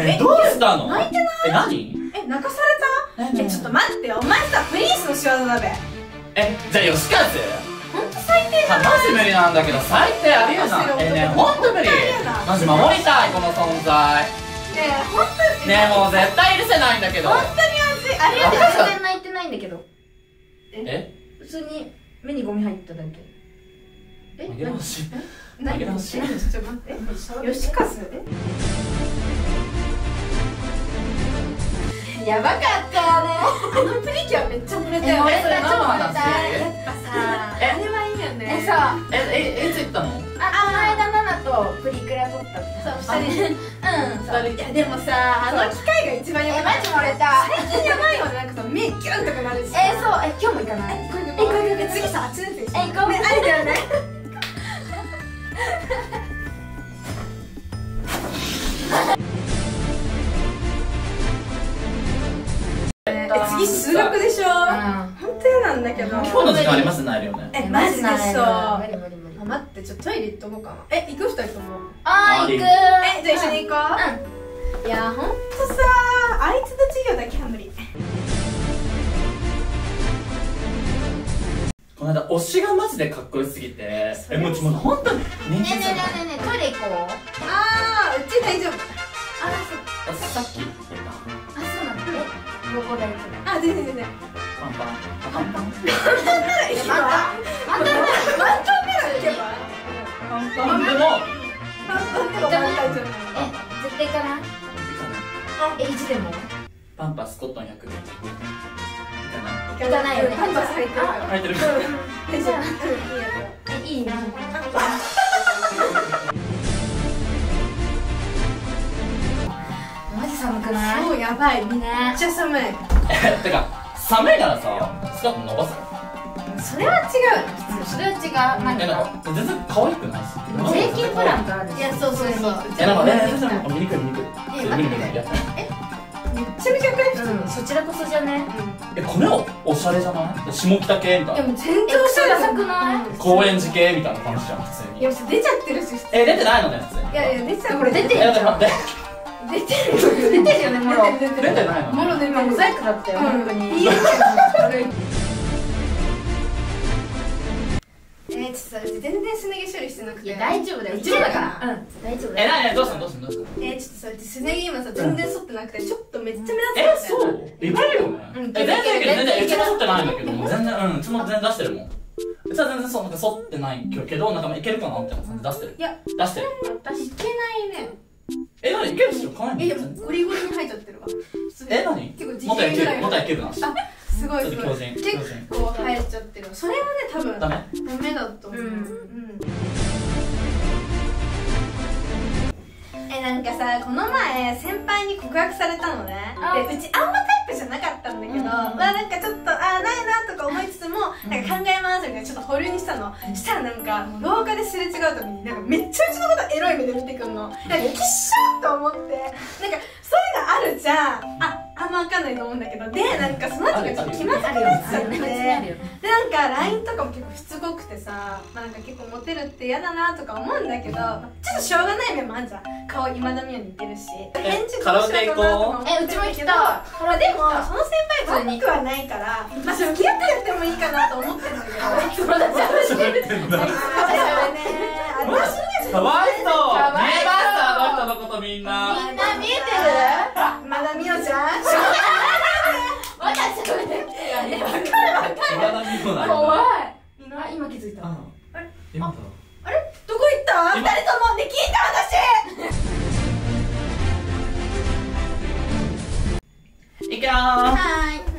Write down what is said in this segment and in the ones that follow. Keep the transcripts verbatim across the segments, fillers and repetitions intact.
え、どうしたの？ 泣いてない？ え、何？ え、泣かされた？え、ちょっと待ってよ、お前さ、プリンスの仕業だべ。 え、じゃあ吉川ほんと最低だな。 マジ無理なんだけど、最低ありえない。え、ねえ、ほんと無理。マジ守りたい、この存在。 ねえ、ほんとにねえ、もう絶対許せないんだけど。 ほんとに熱い。ありがとう。 全然泣いてないんだけど。 え？ 普通に目にゴミ入っただけ。え？ 紛らわしい。 何？ 紛らわしい。 ちょっと待って。吉和？え？ やばかったよね。 あのプリキュアめっちゃ濡れたよね。 え、漏れた、超漏れた。 やっぱさ、あれはいいよね。 え、そう。 え、え、いつ行ったの？ あ、この間ナナとプリクラ撮ったって。 そう、二人で。うん、そう。いや、でもさ、あの機械が一番やばい。 え、マジ漏れた。 最近やばいよね。なんかさ、目ギュンとかなるし。 え、そう。え、今日も行かない？ え、これこれこれ次さ、あっちのやつでしょ。 え、行こう。 ね、あれだよね。え、次数学でしょ。本当嫌なんだけど。 今日の時間あります？ないよね。 え、マジでそう。 無理無理無理。 あ、待って、ちょっとトイレ行っとこうかな。え、行く二人とも。 あー、行く。 え、じゃあ一緒に行こう。いや、ほんとさ、あいつの授業だけは無理。 この間推しがマジでかっこよすぎて、え、もうちょっとほんとに人気ねえねえねえねえ、トイレ行こう。 あー、うち大丈夫。 あ、さっき言ったあ、そうなの？え、どこで行くの？ あ、全然全然。 パンパンパンパン満タンなら行けば。満タンなら行けば。 パンパンでも満タンでも満タンじゃない。 え、絶対行かない？え、いつでも？ パンパスコットンひゃくで行かないよね。パンパス履いてるから。 履いてる。 大丈夫。 え、いいな。マジ寒くない？ そう、やばい。めっちゃ寒い。 え、てか寒いならさ、スカート伸ばすの？ それは違う。 それは違う。 え、 何なんか全然可愛くないし。 税金ブランドあるじゃん。 いや、そうそうそう。 え、なんかね、全然見にくい見にくい。 え、 無理無理やってない。 めっちゃめちゃかい人。 うん、そちらこそじゃね。 え、これはおしゃれじゃない？下北系みたいな。 でも全然おしゃれダサくない？ 高円寺系みたいな感じじゃん、普通に。 いや、出ちゃってるし。 え、出てないのね、普通に。 いやいや、出ちゃう。 これ出てえ、だって待って。 出てる。 出てるよね、もろ。 出てる。 出てないの？ もろ出てる。 今モザイクだったよ、本当に。 いいよ。えー、ちょっとさ、全然すね毛処理してなくて。 いや、大丈夫だよ。うちもだから。うん、大丈夫だえ、 よ。 なにどうしたのどうしたのどうしたの？ えー、ちょっとさ、うちすね毛今さ、全然剃ってなくて、ちょっとめっちゃ目立つえ、そう言われるよね。 うんえ、全然いける、全然、うちも剃ってないんだけど、もう全然、うん、うちも全然出してるもん。うちは全然そう、なんか剃ってないけど、なんかいけるかなみたいな感じで出してる。 いや、 出してる。 私いけないね。 え、なにいけるっしょかわいいえ、でもゴリゴリに入っちゃってるわ。 え、なに結構もっといける、もっといいけるなし。 あ、すごいすごい。 ちょっと強靭結構入っちゃってる。それはね、多分ダメ？ ダメだと思う。 うんうんえ、なんかさ、この前先輩に告白されたのね。で、うちあんまタイプじゃなかったんだけど、まあなんかちょっと、あーないなとか思いつつも、なんか考えますみたいな、ちょっと保留にしたの。したらなんか、もう廊下ですれ違うたびに、なんかめっちゃうちのことエロい目で見てくんの。なんか、きっしょーと思って、なんか、そういうのあるじゃん。あ、あんまわかんないと思うんだけど、で、なんかその後がちょっと気まずくなっちゃって、で、なんか ライン とかも結構しつこくてさ、まあなんか結構モテるって嫌だなとか思うんだけど、まあちょっとしょうがない面もあんじゃん。顔今田美桜に似てるし。返事カラオケ行こう。 え、うちも行きたい。 ほら、でも、その先輩悪くはないから、まあ付き合ってやってもいいかなと思ってるんだけど。友達は喋ってんだ。 あれね、私ね、 かわいそう。 かわいそう見えますあの人のことみんな。 みんな見えてる？ 今田美桜ちゃんわかっちゃうね。 え、わかるわかる。 今田美桜なんだ。 怖い。あ、今気づいた。 あ今だ。 あれどこ行った二人ともね、聞いた話いくよー。 はーい。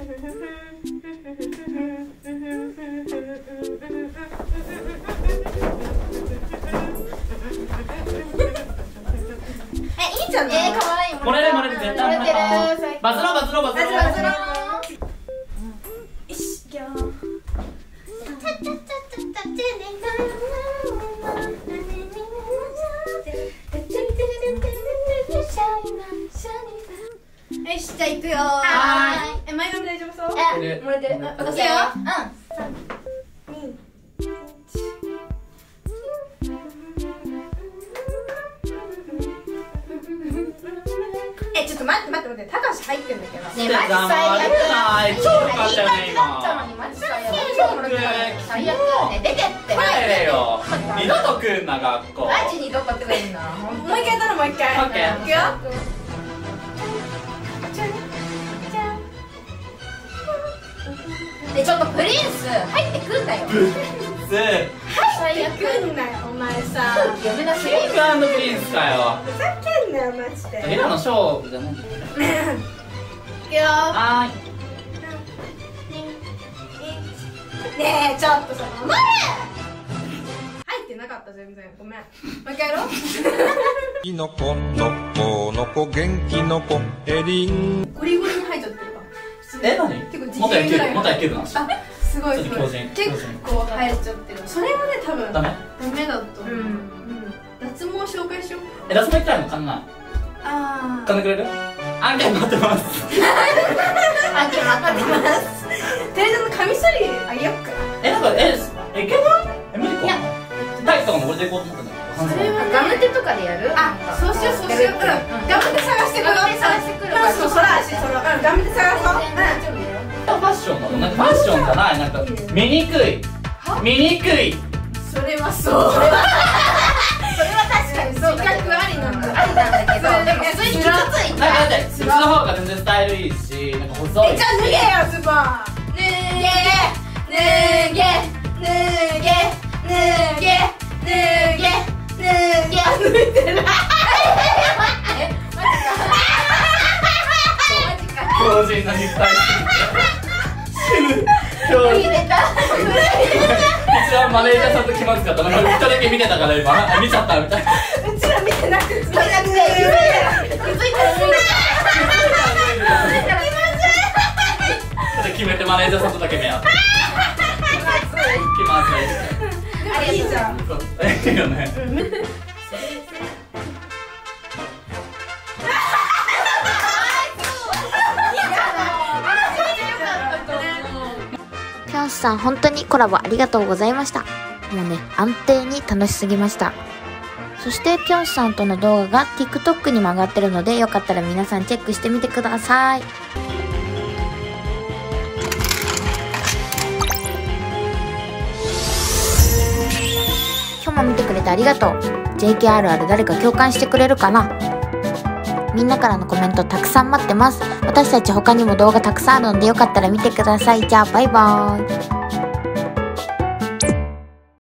え、いいじゃん。 えー、かわいい。 漏れる漏れる絶対漏れる。バズろうバズろうバズろう。 バズろう。よし、行くよ。よし、じゃあ行くよー。 はーい。 え、前髪大丈夫そう？ え、漏れてる。 うんオッケーよ。 え、 待って待って待って、高橋入ってんだけど。 ねえマジ最悪。 超良かったよねいい感じだったのにマジ最悪。最悪だよね。出てって帰れよ。二度と来んな学校。 マジにどこってくれんの。 もう一回やったの、もう一回。 オッケー。 いくよ。 でちょっとプリンス入ってくんだよ。 ぜ最悪。 来んなよお前さ。 やめなさい。 キングプリンスかよ。 ふざけんなよマジで。 ヘラのショーじゃない。 いくよ。 はねえちょっとさ、お前入ってなかった全然。ごめん。もう一回やろう。 きのこのこのこ元気のこエリンゴリゴリに入っちゃってるわ。 え、何？ 結構もっと野球部、もっと野球部なんですよ。 あ、すごいすごい。 ちょっと強靭結構入っちゃってる。それはね多分ダメ？ ダメだと思う。 うんうん脱毛紹介しよう。 え、脱毛行きたいの？金ない。 あ金くれる？案件待ってます。 あ、決まってます。 とりあえずカミソリあげよっか。 え、なんか、え、え、いけない？え、無理か。 いや体育とかもこれで行こうと思ってんだけど。 それはガムテとかでやる？ あ、そうしようそうしよう。うん。ガムテ探してくる。 ガムテ探してくるうん、そうそら足その。うん、ガムテ探そう。 大丈夫だよ。 ファッションなの？なんかファッションじゃない、なんか見にくい見にくい。 それはそう。それはそれは確かにそう。自覚ありなんだ。 ありなんだけど、でも普通に傷ついなんかだってた。 うちの方が全然スタイルいいし、なんか細いし。 え、じゃあ脱げよズボン。脱げ脱げ脱げ脱げ脱げ脱げ。あ、脱いでない。 強靭な肉体強靭。 入れた。 一番マネージャーさんと気まずかった。なんか一人だけ見てたから今あ見ちゃったみたいな。 うちら見てなくて。 気づいたら脱いだ。気づいたら脱いだ。 決めてマネージャーさんとだけ目合って。気まずい。 でもいいじゃん。 いいよね。 ピョンさん本当にコラボありがとうございました。もうね、安定に楽しすぎました。そしてピョンさんとの動画が TikTok にも上がってるので、よかったら皆さんチェックしてみてください。今日も見てくれてありがとう。 ジェイケー あるある誰か共感してくれるかな。みんなからのコメントたくさん待ってます。私たち他にも動画たくさんあるのでよかったら見てください。じゃあバイバーイ。